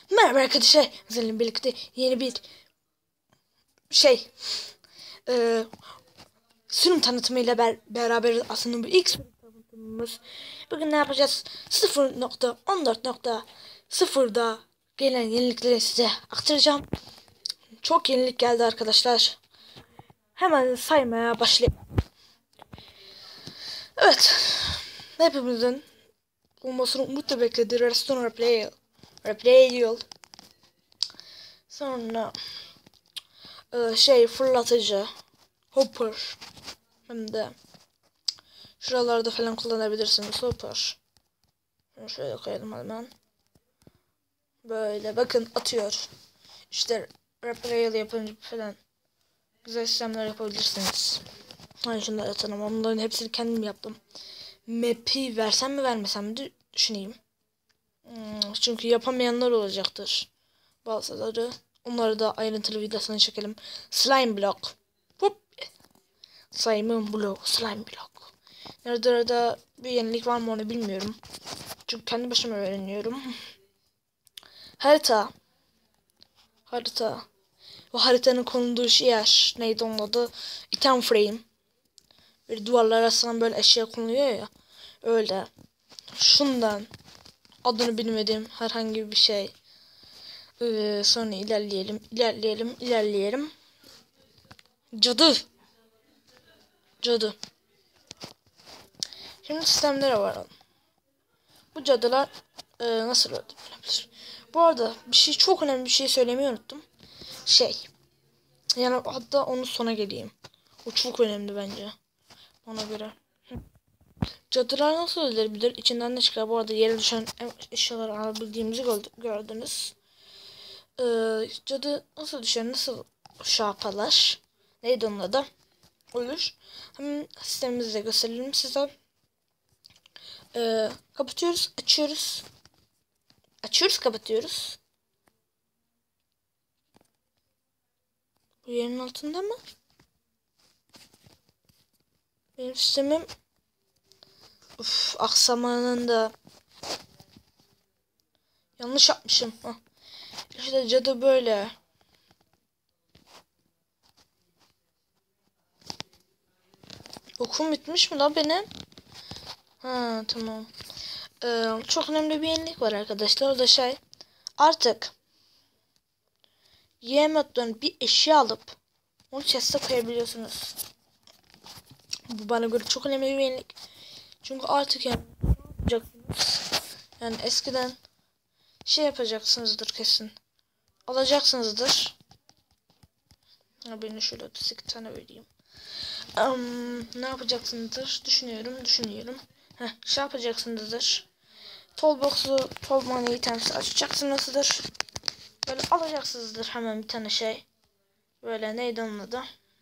Merhaba arkadaşlar. Sizinle birlikte yeni bir şey sunum tanıtımıyla beraber aslında bu ilk sunum tanıtımımız. Bugün ne yapacağız? 0.14.0'da gelen yenilikleri size aktaracağım. Çok yenilik geldi arkadaşlar. Hemen saymaya başlayalım. Evet. Hepimizin olmasını umutla beklediği Redstone Replay. Sonra fırlatıcı, hopper, hem de şuralarda falan kullanabilirsiniz hopper. Şunu şöyle koyalım hemen. Böyle bakın atıyor. İşte replay yapınca falan güzel işlemler yapabilirsiniz. Hani şunları atalım. Onların hepsini kendim yaptım. Map'i versem mi vermesem mi düşüneyim. Çünkü yapamayanlar olacaktır. Bazıları. Onları da ayrıntılı videosunu çekelim. Slime block. Hop. Slime block. Nerede bir yenilik var mı onu bilmiyorum. Çünkü kendi başıma öğreniyorum. Harita. Bu haritanın konulduğu yer. Neydi onun adı? Item frame. Bir duvarlar arasından böyle eşya konuluyor ya. Öyle. Şundan. Adını bilmediğim herhangi bir şey. Sonra ilerleyelim. Cadı. Şimdi sistemlere varalım. Bu cadılar nasıl öldürülebilir? Bu arada çok önemli bir şey söylemeyi unuttum. Yani hatta onu sona geleyim. O çok önemli bence. Ona göre. Cadılar nasıl öldürebilir? İçinden ne çıkar? Bu arada yere düşen eşyaları alabildiğimizi gördünüz. Cadı nasıl düşer? Nasıl şapalar? Neydi onun adı? Olur. Hemen sistemimizi de gösterelim size. Kapatıyoruz, açıyoruz. Açıyoruz, kapatıyoruz. Bu yerin altında mı? Benim sistemim aksamanın da yanlış yapmışım. İşte cadı böyle. Okum bitmiş mi lan benim? Ha tamam. Çok önemli bir yenilik var arkadaşlar. O da artık yemekten bir eşya alıp onu chest'e koyabiliyorsunuz. Bu bana göre çok önemli bir yenilik. Çünkü artık yani eskiden yapacaksınızdır kesin. Alacaksınızdır. Beni şöyle 32 tane vereyim. Ne yapacaksınızdır? Düşünüyorum. Yapacaksınızdır. Toolbox'u, Tool Money itemsi açacaksınızdır. Böyle alacaksınızdır hemen bir tane Böyle neydi onun adı?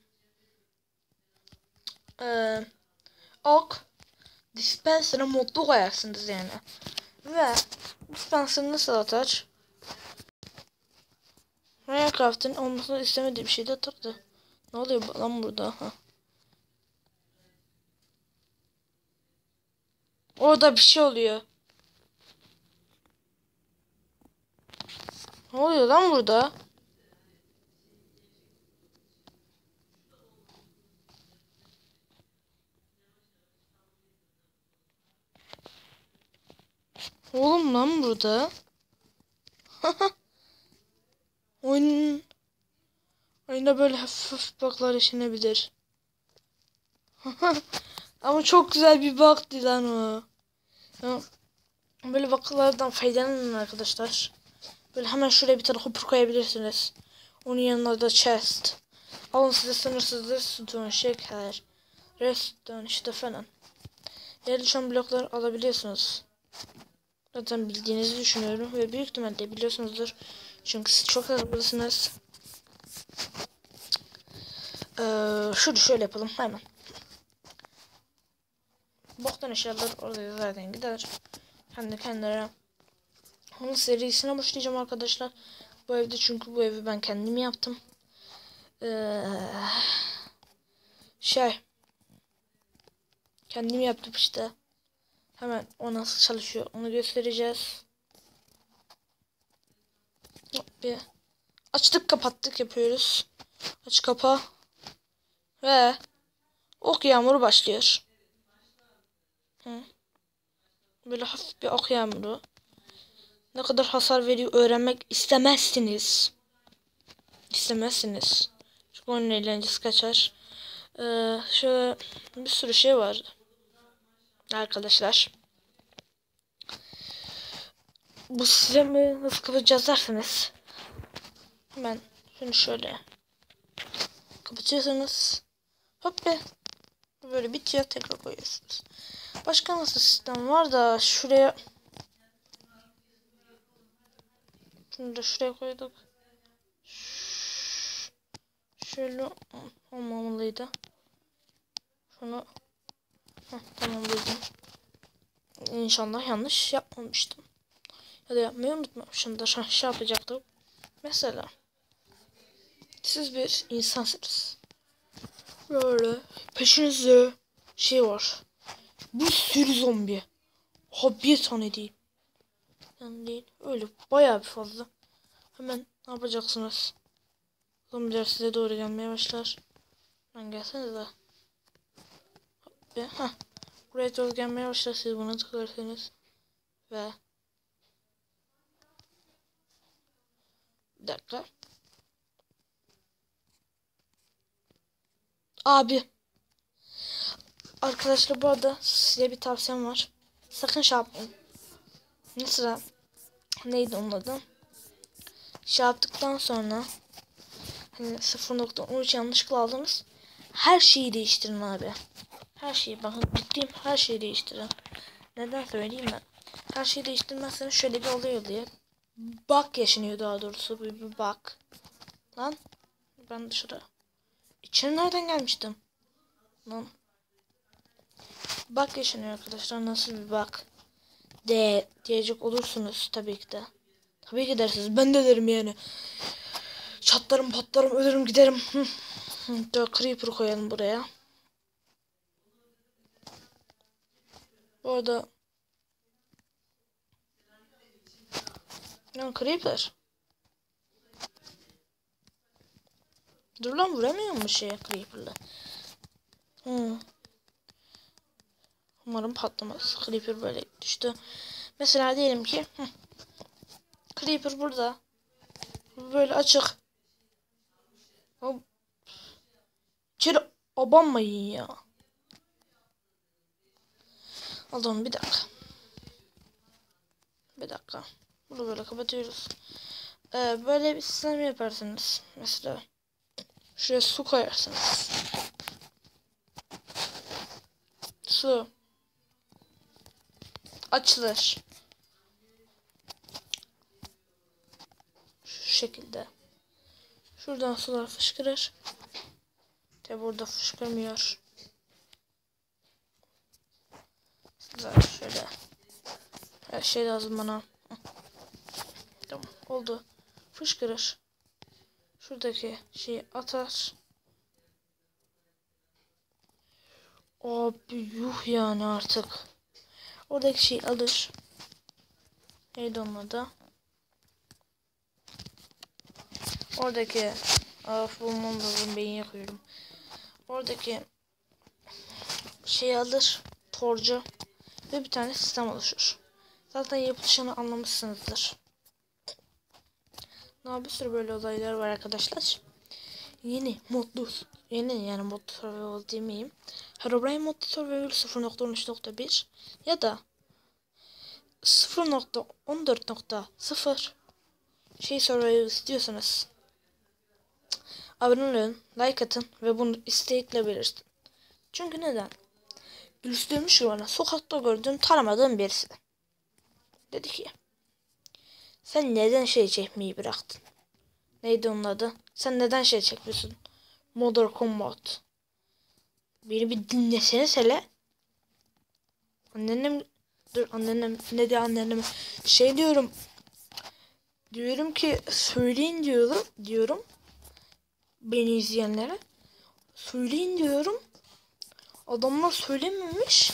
Ok. Dispenser'a modlu koyarsınız yani. Ve dispenser nasıl atar? Minecraft'ın olmasını istemediği bir şey de atardı. Ne oluyor lan burada? Orada bir şey oluyor. Ne oluyor lan burada? Oğlum lan burada. Oyunda böyle hafif bug'lar yaşanabilir. Ama çok güzel bir bug'dı lan o. Ya, böyle bug'lardan faydalanın arkadaşlar. Böyle hemen şuraya bir tane hopper koyabilirsiniz. Onun yanına da chest. Alın size sınırsız redstone, şeker, redstone işte falan. Yere düşen bloklar alabiliyorsunuz. Zaten bildiğinizi düşünüyorum ve büyük ihtimalle biliyorsunuzdur. Çünkü siz çok hızlısınız. Şöyle yapalım hemen. Boktan eşyalar orada zaten gider. Kendi kendine. Onun serisine başlayacağım arkadaşlar. Bu evde çünkü bu evi ben kendim yaptım. Kendim yaptım işte. Hemen o nasıl çalışıyor onu göstereceğiz. Bir açtık kapattık yapıyoruz. Aç kapa. Ve ok yağmuru başlıyor. Hı. Böyle hafif bir ok yağmuru. Ne kadar hasar veriyor öğrenmek istemezsiniz. İstemezsiniz. Çünkü onun eğlencesi kaçar. Şöyle bir sürü şey var. Arkadaşlar. Bu sistemi nasıl kapatacağız derseniz. Hemen şunu şöyle kapatıyorsunuz. Hop be. Böyle bitiyor, tekrar koyuyorsunuz. Başka nasıl sistem var da şuraya. Şunu da şuraya koyduk. Şöyle olmamalıydı. Şunu tamamladım. İnşallah yanlış yapmamıştım. Ya da yapmayı unutmamışımdır. Şey yapacaktım. Mesela siz bir insansınız. Böyle peşinizde şey var. Bir sürü zombi. Ha bir tane değil. Yani değil. Öyle bayağı bir fazla. Hemen ne yapacaksınız? Zombiler size doğru gelmeye başlar. Ben gelsenize. Ve buraya doğru gelmeye başlar. Siz buna tıklarsınız. Ve bir dakika. Abi. Arkadaşlar bu arada size bir tavsiyem var. Sakın şey yapmayın. Mesela neydi onun adı? Şey yaptıktan sonra hani 0.13 yanlışlıkla aldınız. Her şeyi değiştirin abi. Her şeyi bakın ciddiyim, her şeyi değiştirin. Neden söyleyeyim ben? Her şeyi değiştirmezseniz şöyle bir olay oluyor. Bug yaşanıyor daha doğrusu. Bir bug. Lan ben dışarı. İçeri nereden gelmiştim? Lan. Bug yaşanıyor arkadaşlar. Nasıl bir bug? Diyecek olursunuz tabii ki de. Tabii ki dersiniz. Ben de derim yani. Çatlarım patlarım ölürüm giderim. Creeper koyalım buraya. Bu arada lan Creeper. Dur lan vuramıyor mu şeye Creeper'la? Umarım patlamaz. Creeper böyle düştü. Mesela diyelim ki Creeper burada. Böyle açık. İçeri abanmayın ya. Aldım bir dakika. Bir dakika. Bunu böyle kapatıyoruz. Böyle bir sistem yaparsınız. Mesela şuraya su koyarsınız. Su açılır. Şu şekilde. Şuradan sular fışkırır. Tabi burada fışkırmıyor. Güzel şöyle. Her şey lazım bana. Tamam oldu. Fışkırır. Şuradaki şeyi atar. Abi yuh yani artık. Oradaki şeyi alır. Neydi onun adı? Oradaki bulmam lazım, beyin yakıyorum. Oradaki şeyi alır. Torcu. Ve bir tane sistem oluşur. Zaten yapılışını anlamışsınızdır. Daha bir sürü böyle olaylar var arkadaşlar. Yeni yani modlu survival demeyeyim. Herobrine modlu survival 0.13.1 ya da 0.14.0 survival istiyorsanız abone olun, like atın ve bunu istekle belirtin. Çünkü neden? Birisi demiş ki bana, sokakta gördüğüm tanımadığım birisi. Dedi ki, sen neden şey çekmeyi bıraktın? Neydi onun adı? Sen neden şey çekmiyorsun? Modern Combat. Beni bir dinleseniz hele. Anneannem, dur anneannem ne diyor anneanneme? Şey diyorum. Diyorum ki söyleyin diyorum. Beni izleyenlere. Söyleyin diyorum. Adamlar söylememiş.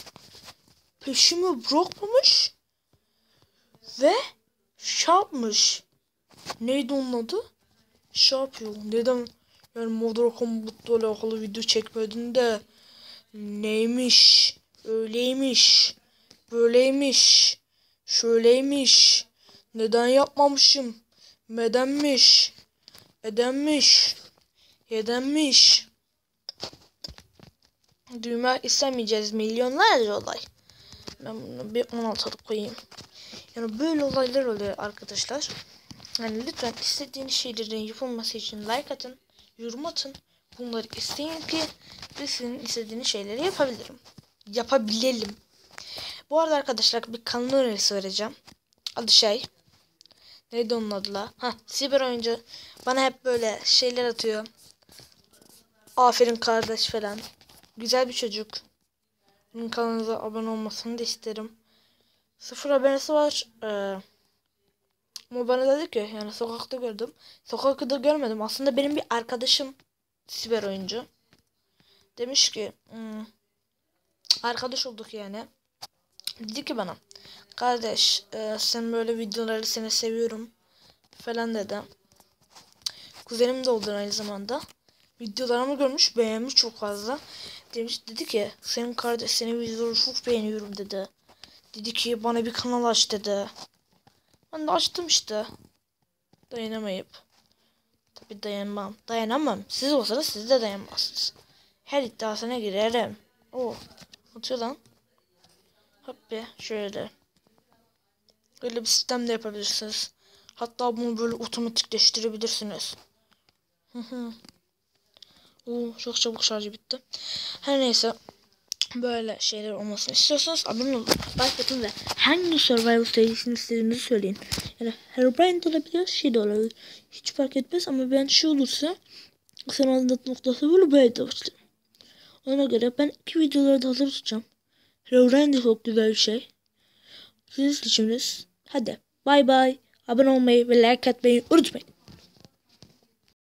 Peşimi bırakmamış. Ve şey yapmış. Neydi onun adı? Şey yapıyor. Neden yani Mortal Kombat'la alakalı video çekmedin de neymiş? Öyleymiş. Böyleymiş. Şöyleymiş. Neden yapmamışım? Nedenmiş? Edenmiş. Yedenmiş. Duymak istemeyeceğiz milyonlarca olay. Ben bunu bir 16'lık koyayım. Yani böyle olaylar oluyor arkadaşlar. Yani lütfen istediğiniz şeylerin yapılması için like atın, yorum atın. Bunları isteyin ki biz sizin istediğiniz şeyleri yapabilelim. Bu arada arkadaşlar bir kanal önerisi vereceğim. Adı neydi onun adı la? Siber oyuncu. Bana hep böyle şeyler atıyor. Aferin kardeş falan. Güzel bir çocuk. Bunun kanalınıza abone olmasını da isterim. 0 abonesi var. Ama bana dedi ki yani sokakta gördüm. Sokakta da görmedim. Aslında benim bir arkadaşım siber oyuncu. Demiş ki arkadaş olduk yani. Dedi ki bana kardeş sen böyle videoları seni seviyorum falan dedi. Kuzenim de oldu aynı zamanda. Videolarımı görmüş, beğenmiş çok fazla. Dedi ki senin videoları çok beğeniyorum dedi. Dedi ki bana bir kanal aç dedi. Ben de açtım işte. Dayanamayıp. Tabi dayanamam. Siz olsanız siz de dayanmazsınız. Her iddiasına girerim. Atıyor lan. Hop be şöyle. Böyle bir sistem de yapabilirsiniz. Hatta bunu böyle otomatikleştirebilirsiniz. Çok çabuk şarjı bitti. Her neyse. Böyle şeyler olmasını istiyorsanız abone olun. Like atın ve hangi survival serisini istediğinizi söyleyin. Yani Herobrine de olabilir, şey de olabilir. Hiç fark etmez ama ben şey olursa sen anlat.0 böyle de başlayayım. Ona göre ben 2 videoları da hazır tutacağım. Herobrine de çok güzel bir şey. Sizin seçiminiz. Hadi bay bay. Abone olmayı ve like atmayı unutmayın.